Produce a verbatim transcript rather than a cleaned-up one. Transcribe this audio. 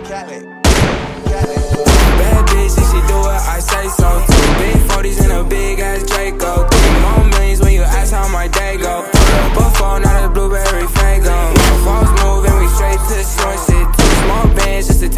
Bad bitch, if she do it, I say so. Two big forties and a big ass Draco. Three more millions when you ask how my day go. Buffalo, not a blueberry fango. Falls move and we straight to the short shit. Two small bands just to